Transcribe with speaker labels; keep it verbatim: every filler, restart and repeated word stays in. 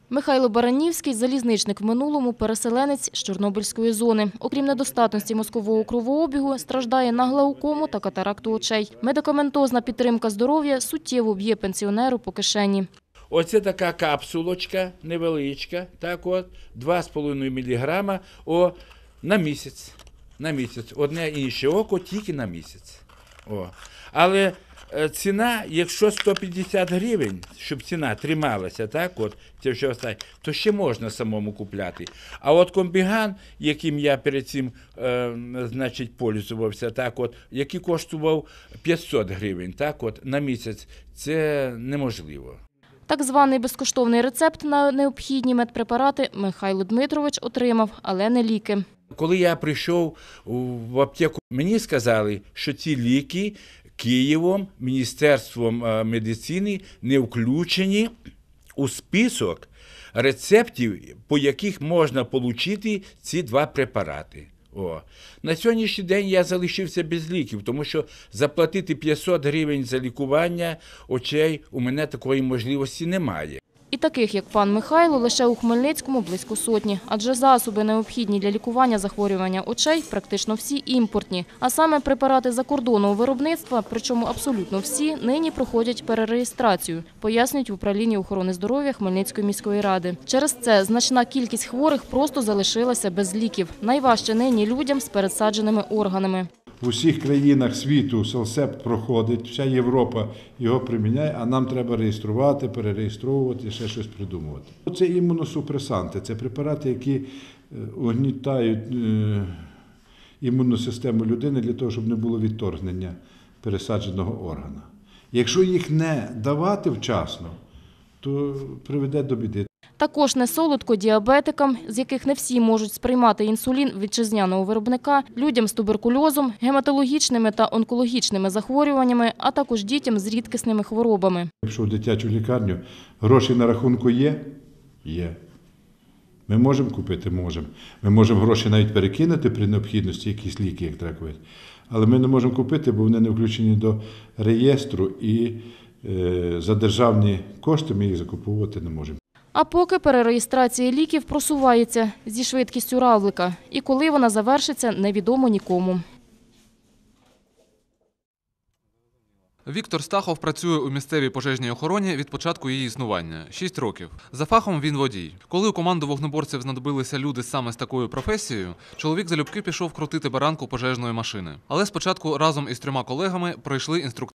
Speaker 1: Михайло Баранівський – залізничник в минулому, переселенець з Чорнобильської зони. Окрім недостатності мозкового кровообігу, страждає на глаукому та катаракту очей. Медикаментозна підтримка здоров'я суттєво б'є пенсіонеру по кишені.
Speaker 2: Оце така капсулочка невеличка, так от, два з половиною міліграма о, на місяць. На місяць. Одне інше око тільки на місяць. О. Але ціна, якщо сто п'ятдесят гривень, щоб ціна трималася, так от, це все остає, то ще можна самому купляти. А от комбіган, яким я перед цим, е, значить, пользувався, так от, який коштував п'ятсот гривень, так от, на місяць, це неможливо.
Speaker 1: Так званий безкоштовний рецепт на необхідні медпрепарати Михайло Дмитрович отримав, але не ліки.
Speaker 2: Коли я прийшов в аптеку, мені сказали, що ці ліки Києвом, Міністерством медицини не включені у список рецептів, по яких можна отримати ці два препарати. О. На сьогоднішній день я залишився без ліків, тому що заплатити п'ятсот гривень за лікування очей у мене такої можливості немає.
Speaker 1: І таких, як пан Михайло, лише у Хмельницькому близько сотні. Адже засоби, необхідні для лікування захворювання очей, практично всі імпортні. А саме препарати закордонного виробництва, причому абсолютно всі, нині проходять перереєстрацію, пояснюють в управлінні охорони здоров'я Хмельницької міської ради. Через це значна кількість хворих просто залишилася без ліків. Найважче нині людям з пересадженими органами.
Speaker 3: В усіх країнах світу селсепт проходить, вся Європа його приміняє, а нам треба реєструвати, перереєстровувати, ще щось придумувати. Це імуносупресанти, це препарати, які угнітають імунну систему людини для того, щоб не було відторгнення пересадженого органа. Якщо їх не давати вчасно, то приведе до біди.
Speaker 1: Також не солодко діабетикам, з яких не всі можуть сприймати інсулін вітчизняного виробника, людям з туберкульозом, гематологічними та онкологічними захворюваннями, а також дітям з рідкісними хворобами.
Speaker 3: Якщо в дитячу лікарню гроші на рахунку є? Є. Ми можемо купити? Можемо. Ми можемо гроші навіть перекинути при необхідності, якісь ліки, як треба купити. Але ми не можемо купити, бо вони не включені до реєстру і е, за державні кошти ми їх закуповувати не можемо.
Speaker 1: А поки перереєстрація ліків просувається зі швидкістю равлика. І коли вона завершиться, невідомо нікому.
Speaker 4: Віктор Стахов працює у місцевій пожежній охороні від початку її існування – шість років. За фахом він водій. Коли у команду вогнеборців знадобилися люди саме з такою професією, чоловік залюбки пішов крутити баранку пожежної машини. Але спочатку разом із трьома колегами пройшли інструктаж